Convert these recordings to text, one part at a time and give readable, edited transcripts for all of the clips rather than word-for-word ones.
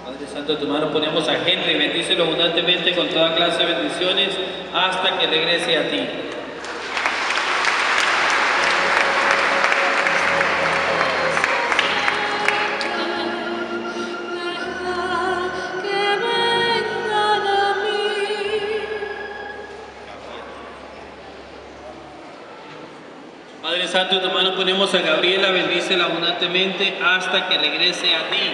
Padre Santo, en tu mano ponemos a Henry, bendícelo abundantemente con toda clase de bendiciones hasta que regrese a ti. Padre Santo, en tu mano ponemos a Gabriela, bendícela abundantemente hasta que regrese a ti.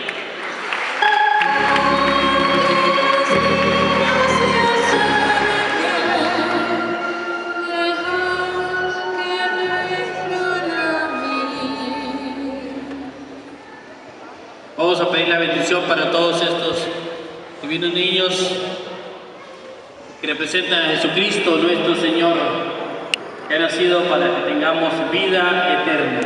Vamos a pedir la bendición para todos estos divinos niños que representan a Jesucristo, nuestro Señor, que ha nacido para que tengamos vida eterna.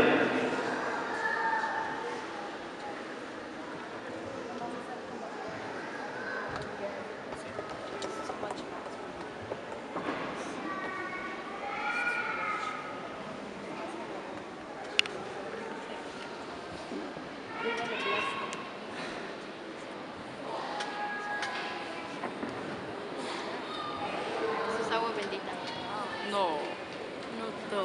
¿Es agua bendita? No, no todo.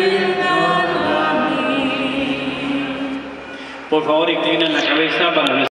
Por favor, inclinen la cabeza para